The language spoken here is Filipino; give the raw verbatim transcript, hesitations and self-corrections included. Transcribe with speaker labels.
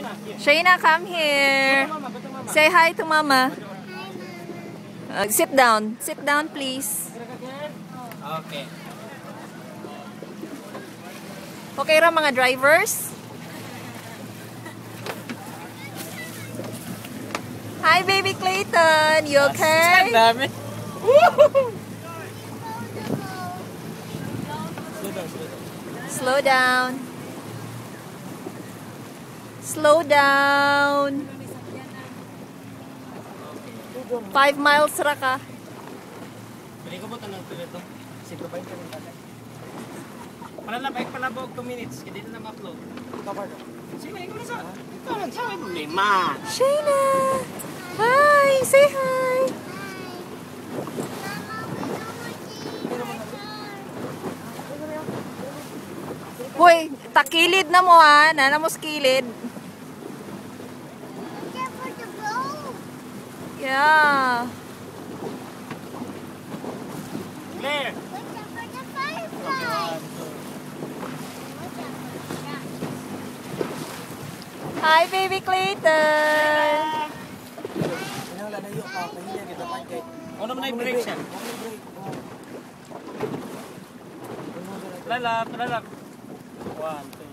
Speaker 1: Shayna, come here. Say hi to mama. Uh, sit down. Sit down, please.
Speaker 2: Okay.
Speaker 1: Okay ra mga drivers? Hi, baby Clayton. You okay? Slow down. Slow down. Five miles ra ka.
Speaker 2: Pwede ko po tanong ito ito. Siguro ba yung tanong tatay? Palalabay, palabog two minutes. Hindi na ma-upload. Cover na. Sige, ikaw na sa... Ikaw lang sa may problema.
Speaker 1: Shayna! Hi! Say hi! Hoy, takilid na mo ha. Nana mo skilid. Yeah.
Speaker 2: Clear!
Speaker 1: Hi, baby Clayton.
Speaker 2: Ano naman na yung break siya? Lalap, lalap. One, two.